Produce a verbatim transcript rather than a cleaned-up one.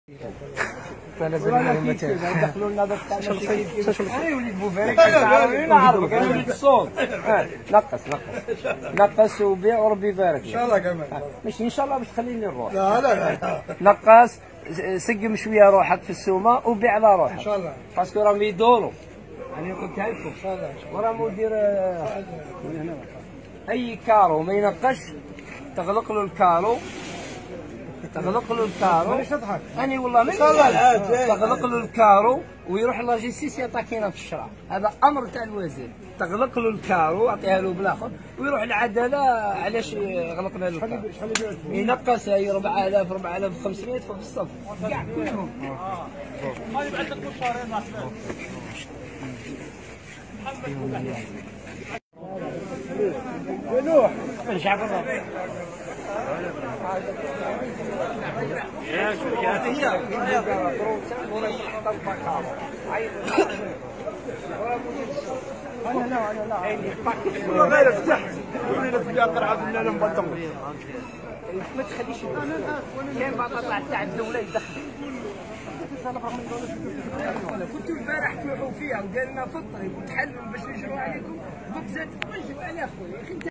فانا زعما دخلوا لنا داك انا وليد بوفاريك كنعرفك نعرفك انا وليد الصوت. نقص نقص نقص وبيع وربي يبارك ان شاء الله كمان. ماشي ان شاء الله باش تخليني نروح. لا لا لا نقص سقم شويه روحك في السومه وبيع على روحك ان شاء الله باسكو راهم يدوروا. انا قلتها لكم ان شاء الله وراه مدير اي كارو ما ينقش تغلق له الكارو تغلق له الكارو. مانيش نضحك انا والله ما تغلق له الكارو ويروح لاجيستيس يعطيكينا في الشرع. هذا امر تاع الوزير. تغلق له الكارو اعطيها له بالاخر ويروح العداله علاش يغلق له الكارو. ينقص هي أربعة آلاف أربعة آلاف وخمسمية يدخل في الصف كاع كلهم. ما يبعث لك مشارين نوح مش عارف يا شو هي انا لا انا لا والله غير فتحت ولينا في قرعه في انا مبطل ما تخليش كاين بعض طلع تاع الدوله يدخل. كنتوا البارح تروحوا فيها ودارنا في الطريق وتحلوا باش نجروا عليكم دوك زاد تنجروا على خويا.